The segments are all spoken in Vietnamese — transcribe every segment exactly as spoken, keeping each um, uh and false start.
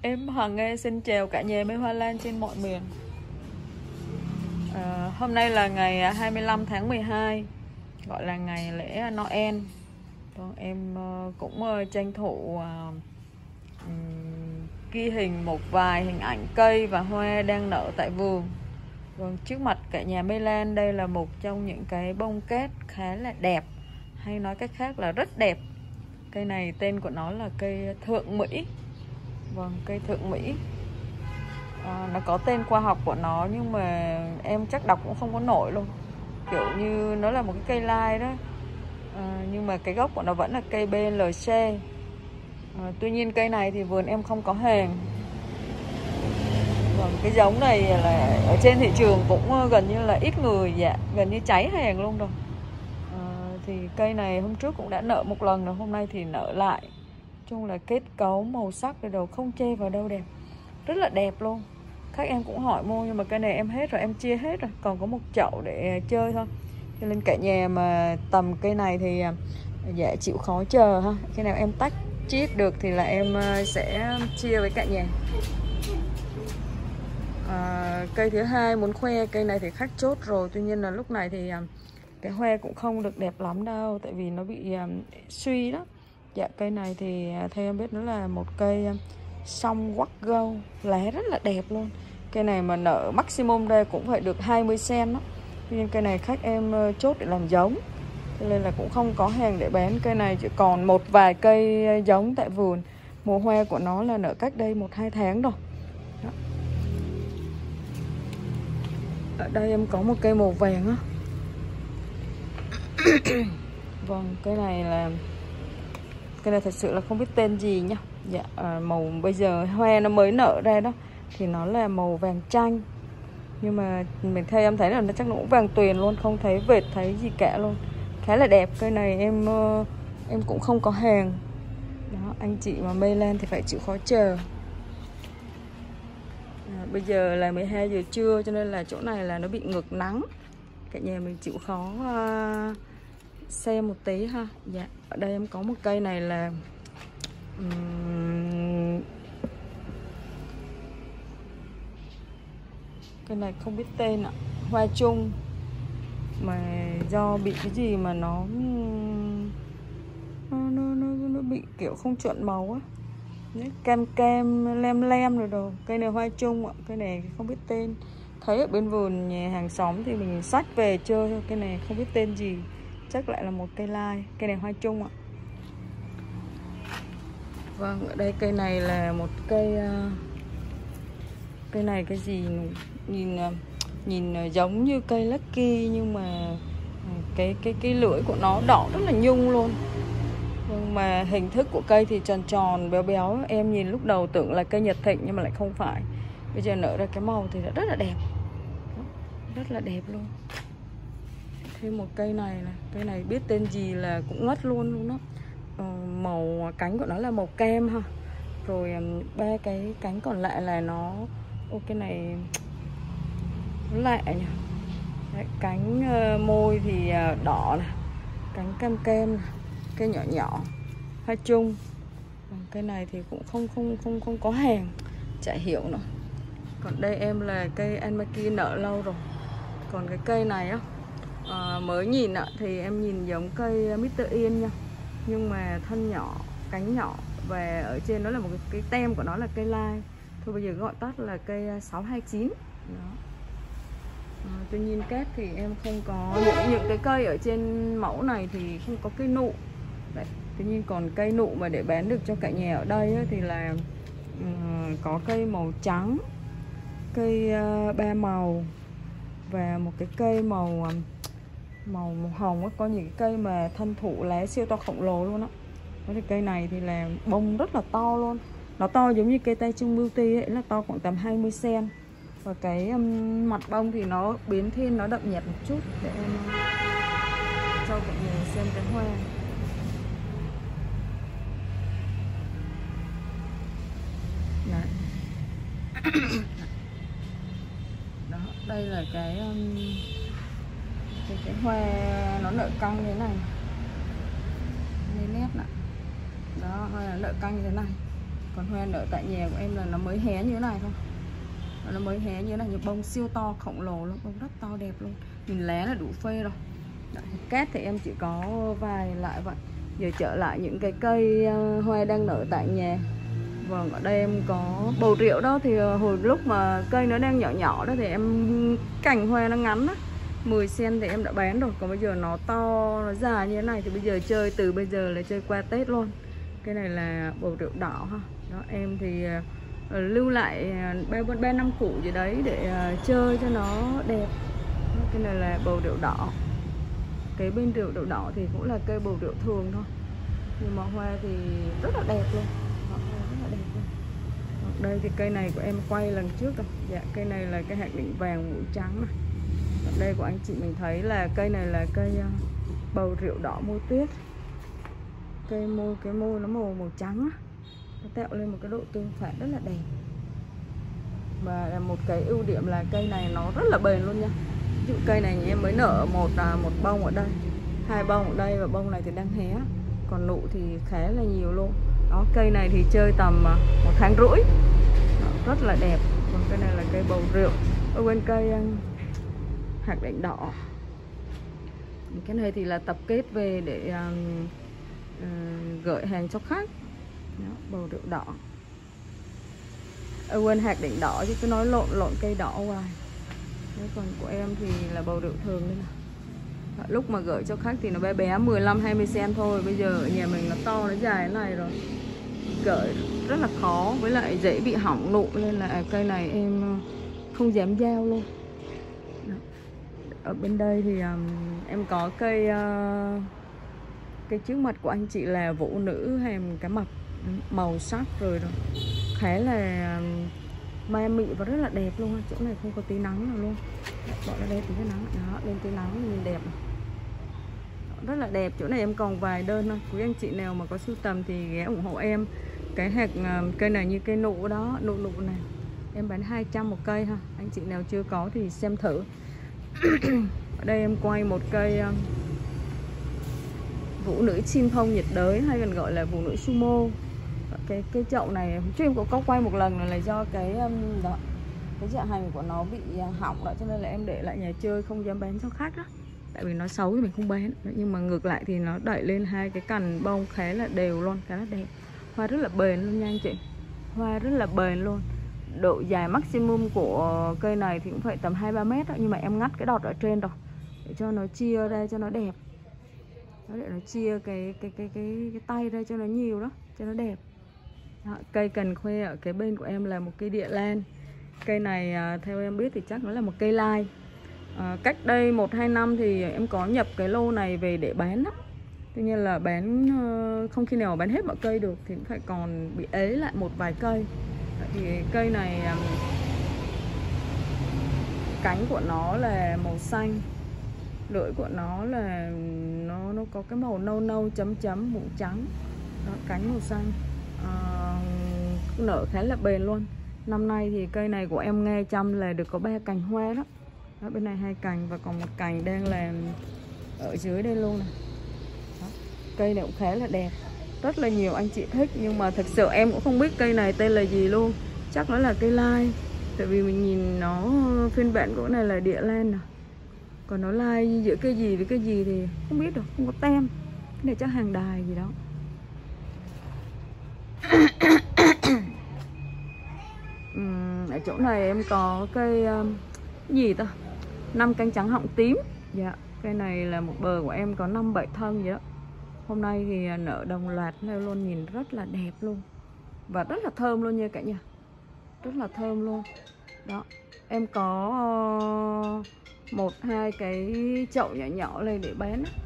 Em Hoàng Nghe xin chào cả nhà mê hoa lan trên mọi miền. à, Hôm nay là ngày hai mươi lăm tháng mười hai, gọi là ngày lễ Noel. Vâng, em cũng tranh thủ uh, um, ghi hình một vài hình ảnh cây và hoa đang nở tại vườn. Vâng, trước mặt cả nhà mê lan đây là một trong những cái bông kết khá là đẹp, hay nói cách khác là rất đẹp. Cây này tên của nó là cây thượng Mỹ. Vâng, cây thượng Mỹ. à, Nó có tên khoa học của nó nhưng mà em chắc đọc cũng không có nổi luôn. Kiểu như nó là một cái cây lai đó. à, Nhưng mà cái gốc của nó vẫn là cây bê lờ xê. à, Tuy nhiên cây này thì vườn em không có hàng. Vâng, cái giống này là ở trên thị trường cũng gần như là ít người, dạ, gần như cháy hàng luôn rồi. à, Thì cây này hôm trước cũng đã nở một lần rồi, hôm nay thì nở lại. Chung là kết cấu màu sắc rồi đầu không chê vào đâu, đẹp, rất là đẹp luôn. Khách em cũng hỏi mua nhưng mà cây này em hết rồi, em chia hết rồi, còn có một chậu để chơi thôi. Cho nên cả nhà mà tầm cây này thì dạ chịu khó chờ ha. Khi nào em tách chiết được thì là em sẽ chia với cả nhà. à, Cây thứ hai muốn khoe, cây này thì khách chốt rồi. Tuy nhiên là lúc này thì cái hoa cũng không được đẹp lắm đâu, tại vì nó bị suy đó. Dạ, cây này thì theo em biết nó là một cây song quắc gâu, lá rất là đẹp luôn. Cây này mà nở maximum đây cũng phải được hai mươi xen đó. Tuy nhiên cây này khách em chốt để làm giống, cho nên là cũng không có hàng để bán. Cây này chỉ còn một vài cây giống tại vườn. Mùa hoa của nó là nở cách đây một hai tháng rồi đó. Ở đây em có một cây màu vàng á. Vâng, cây này là Cái này thật sự là không biết tên gì nhá. Dạ, à, màu bây giờ hoa nó mới nở ra đó thì nó là màu vàng chanh. Nhưng mà mình theo em thấy là nó chắc nó cũng vàng tuyền luôn, không thấy vệt thấy gì cả luôn. Khá là đẹp. Cây này em em cũng không có hàng đó. Anh chị mà mê lan thì phải chịu khó chờ. à, Bây giờ là mười hai giờ trưa cho nên là chỗ này là nó bị ngược nắng. Cả nhà mình chịu khó uh, xem một tí ha. Dạ, ở đây em có một cây này là um, cây này không biết tên ạ. Hoa chung mà do bị cái gì mà nó nó nó, nó, nó bị kiểu không chuẩn màu á, cam cam lem lem rồi đồ. Cây này hoa chung ạ. Cây này không biết tên, thấy ở bên vườn nhà hàng xóm thì mình xách về chơi thôi. Cây này không biết tên gì, chắc lại là một cây lai. Cây này hoa chung ạ. Vâng, ở đây cây này là một cây uh, cây này cái gì nhìn uh, nhìn giống như cây lucky nhưng mà cái cái cái lưỡi của nó đỏ rất là nhung luôn. Nhưng mà hình thức của cây thì tròn tròn béo béo. Em nhìn lúc đầu tưởng là cây nhật thịnh nhưng mà lại không phải. Bây giờ nở ra cái màu thì rất là đẹp, rất là đẹp luôn. Thêm một cây này này, cây này biết tên gì là cũng ngất luôn luôn đó. ờ, Màu cánh của nó là màu kem ha. Rồi ba cái cánh còn lại là nó, ô cái này nó lạ nhỉ. Đấy, cánh uh, môi thì uh, đỏ này, cánh cam kem này. Cây nhỏ nhỏ, hoa chung. Cây này thì cũng không không không không có hàng, chả hiểu nữa. Còn đây em là cây Anmaki nở lâu rồi. Còn cái cây này á, à, mới nhìn ạ thì em nhìn giống cây mít tơ Yên nha, nhưng mà thân nhỏ, cánh nhỏ và ở trên nó là một cái, cái tem của nó là cây lai. Thôi bây giờ gọi tắt là cây sáu hai chín đó. À, tuy nhiên cát thì em không có những, những cái cây ở trên mẫu này thì không có cây nụ. Đấy. Tuy nhiên còn cây nụ mà để bán được cho cả nhà ở đây á, thì là um, có cây màu trắng, cây uh, ba màu và một cái cây màu um, màu, màu hồng á. Có những cái cây mà thân thụ lá siêu to khổng lồ luôn á. Cái cây này thì là bông rất là to luôn. Nó to giống như cây tay chung beauty ấy, là to khoảng tầm hai mươi xen. Và cái um, mặt bông thì nó biến thiên, nó đậm nhạt một chút để em uh, cho cả nhà xem cái hoa. Đấy. Đó, đây là cái um, cái, cái hoa nó nở căng như thế này, nét nè. Đó, hoa nó nở căng như thế này. Còn hoa nở tại nhà của em là nó mới hé như thế này thôi, nó mới hé như thế này, nhưng bông siêu to khổng lồ luôn, bông rất to đẹp luôn, nhìn lá là đủ phê rồi. Đấy, cát thì em chỉ có vài lại vậy. Giờ trở lại những cái cây uh, hoa đang nở tại nhà. Vâng, ở đây em có bầu rượu đó, thì uh, hồi lúc mà cây nó đang nhỏ nhỏ đó thì em cành hoa nó ngắn đó, mười xăng-ti-mét thì em đã bán rồi. Còn bây giờ nó to, nó dài như thế này thì bây giờ chơi từ bây giờ là chơi qua Tết luôn. Cái này là bầu rượu đỏ ha. Đó, em thì uh, lưu lại ba uh, ba năm củ gì đấy để uh, chơi cho nó đẹp. Đó, cái này là bầu rượu đỏ. Cái bên rượu đậu đỏ thì cũng là cây bầu rượu thường thôi, nhưng mà hoa thì rất là đẹp luôn. Đó, rất là đẹp luôn. Đó, đây thì cây này của em quay lần trước rồi. Dạ, cây này là cái hạt đỉnh vàng mũi trắng này. Ở đây của anh chị mình thấy là cây này là cây uh, bầu rượu đỏ môi tuyết. Cây môi, cái môi nó màu màu trắng á, nó tạo lên một cái độ tương phản rất là đẹp. Và một cái ưu điểm là cây này nó rất là bền luôn nha. Ví dụ cây này em mới nở một một bông ở đây, hai bông ở đây, và bông này thì đang hé, còn nụ thì khá là nhiều luôn. Đó, cây này thì chơi tầm một tháng rưỡi. Đó, rất là đẹp. Còn cây này là cây bầu rượu. Ở bên cây hạt đỉnh đỏ. Cái này thì là tập kết về để um, uh, gửi hàng cho khách. Đó, bầu rượu đỏ. Ở bên hạt đỉnh đỏ chứ cứ nói lộn lộn cây đỏ hoài. Đấy, còn của em thì là bầu rượu thường đây nè. Lúc mà gửi cho khách thì nó bé bé mười lăm hai mươi xăng-ti-mét thôi. Bây giờ ở nhà mình nó to, nó dài thế này rồi, gửi rất là khó, với lại dễ bị hỏng nụ, nên là cây này em không dám giao luôn. Đó. Ở bên đây thì um, em có cây uh, cây trước mặt của anh chị là vũ nữ hàm cá mập, màu sắc rồi rồi khá là ma mị và rất là đẹp luôn. Chỗ này không có tí nắng nào luôn. Bỏ ra đây tí cái nắng đó, lên tí nắng nhìn đẹp này. Rất là đẹp. Chỗ này em còn vài đơn thôi. Quý anh chị nào mà có sưu tầm thì ghé ủng hộ em. Cái hạt cây này như cây nụ đó, nụ nụ này em bán hai trăm một cây ha. Anh chị nào chưa có thì xem thử. Ở đây em quay một cây um, vũ nữ chim phong nhiệt đới, hay còn gọi là vũ nữ sumo. Cái cái chậu này chứ em cũng có quay một lần là do cái um, đó, cái dạ hành của nó bị hỏng đó, cho nên là em để lại nhà chơi, không dám bán cho khách đó. Tại vì nó xấu thì mình không bán. Nhưng mà ngược lại thì nó đẩy lên hai cái cành bông khá là đều luôn, khá là đẹp. Hoa rất là bền luôn nha anh chị. Hoa rất là bền luôn. Độ dài maximum của cây này thì cũng phải tầm hai ba mét đó. Nhưng mà em ngắt cái đọt ở trên rồi để cho nó chia ra cho nó đẹp. Đó, để nó chia cái cái cái cái cái tay ra cho nó nhiều đó, cho nó đẹp. Đó, cây cần khoe ở cái bên của em là một cây địa lan. Cây này à, theo em biết thì chắc nó là một cây lai. à, Cách đây một hai năm thì em có nhập cái lô này về để bán đó. Tuy nhiên là bán uh, không khi nào bán hết mọi cây được, thì cũng phải còn bị ế lại một vài cây. Thì cây này um, cánh của nó là màu xanh, lưỡi của nó là nó nó có cái màu nâu nâu chấm chấm mũ trắng. Đó, cánh màu xanh. À, nở khá là bền luôn. Năm nay thì cây này của em nghe chăm là được có ba cành hoa đó. Đó, bên này hai cành và còn một cành đang làm ở dưới đây luôn này. Đó, cây này cũng khá là đẹp, rất là nhiều anh chị thích, nhưng mà thật sự em cũng không biết cây này tên là gì luôn. Chắc nó là cây lai, tại vì mình nhìn nó phiên bản của này là địa lan nè, còn nó lai giữa cây gì với cây gì thì không biết được, không có tem. Cái này chắc hàng đài gì đó. uhm, ở chỗ này em có cây um, gì ta, năm cánh trắng họng tím. Dạ, cây này là một bờ của em có năm bảy thân vậy đó. Hôm nay thì nở đồng loạt theo luôn, nhìn rất là đẹp luôn và rất là thơm luôn nha cả nhà, rất là thơm luôn. Đó, em có uh, một hai cái chậu nhỏ nhỏ lên để bán đó.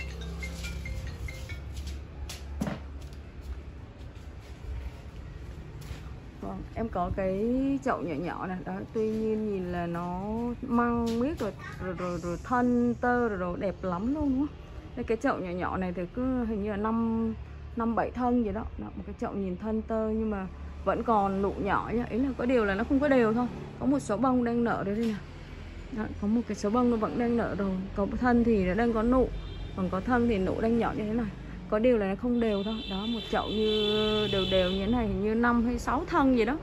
Vâng, em có cái chậu nhỏ nhỏ này đó, tuy nhiên nhìn là nó măng miết rồi rồi, rồi rồi thân tơ rồi, rồi đẹp lắm luôn đúng không? Đây, cái chậu nhỏ nhỏ này thì cứ hình như là năm năm bảy thân gì đó. Đó, một cái chậu nhìn thân tơ nhưng mà vẫn còn nụ nhỏ nhá, ý là có điều là nó không có đều thôi. Có một số bông đang nở đây đây nè. Đó, có một cái số bông nó vẫn đang nở rồi, có thân thì nó đang có nụ, còn có thân thì nụ đang nhỏ như thế này. có điều là nó không đều thôi. Đó, một chậu như đều đều như thế này hình như năm hay sáu thân gì đó.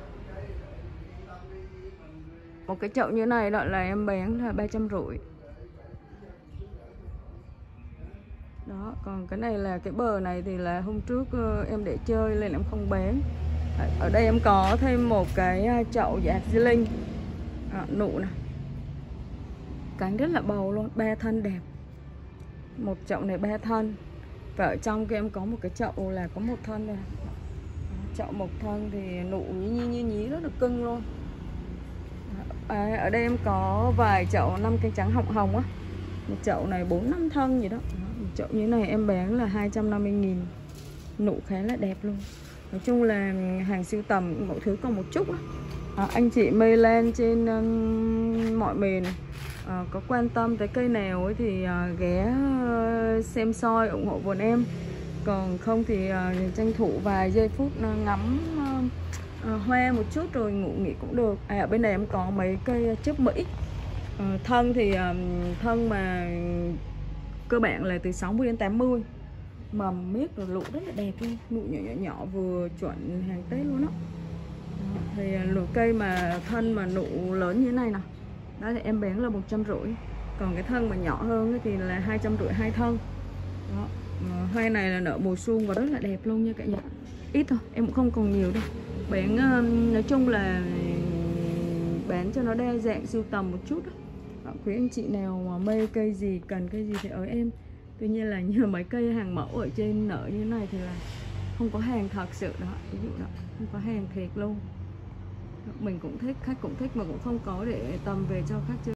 Một cái chậu như này đó là em bán là ba trăm rưỡi. Đó, còn cái này là cái bờ này thì là hôm trước em để chơi nên em không bán. Ở đây em có thêm một cái chậu dạ di linh à, nụ này, cánh rất là bầu luôn, ba thân đẹp. Một chậu này ba thân. Và ở trong kia em có một cái chậu là có một thân này. Chậu một thân thì nụ như nhí nhí rất là cưng luôn. À, ở đây em có vài chậu năm cánh trắng hồng hồng á. Một chậu này bốn năm thân gì đó. Một chậu như này em bán là hai trăm năm mươi nghìn. Nụ khá là đẹp luôn. Nói chung là hàng sưu tầm, mọi thứ còn một chút á. À, anh chị mê lan trên um, mọi miền à, có quan tâm tới cây nào ấy thì uh, ghé uh, xem soi ủng hộ vườn em. Còn không thì uh, tranh thủ vài giây phút uh, ngắm uh, uh, hoa một chút rồi ngủ nghỉ cũng được. À, ở bên này em có mấy cây chớp Mỹ. uh, Thân thì uh, thân mà cơ bản là từ sáu mươi đến tám mươi. Mầm miết rồi lụ rất là đẹp luôn. Nụ nhỏ nhỏ nhỏ vừa chuẩn hàng Tết luôn đó. Đó, thì lụ cây mà thân mà nụ lớn như thế này nè, đó thì em bán là một trăm rưỡi. Còn cái thân mà nhỏ hơn thì là hai trăm rưỡi hai thân. Đó, hoa này là nở mùa xuân và rất là đẹp luôn nha cả nhà. Ít thôi, em cũng không còn nhiều đâu. Bán nói chung là bán cho nó đa dạng sưu tầm một chút đó. Đó, quý anh chị nào mà mê cây gì, cần cây gì thì ở em. Tuy nhiên là như mấy cây hàng mẫu ở trên nở như thế này thì là không có hàng thật sự đó, ví dụ đó, không có hàng thiệt luôn. Mình cũng thích, khách cũng thích mà cũng không có để tầm về cho khách chơi.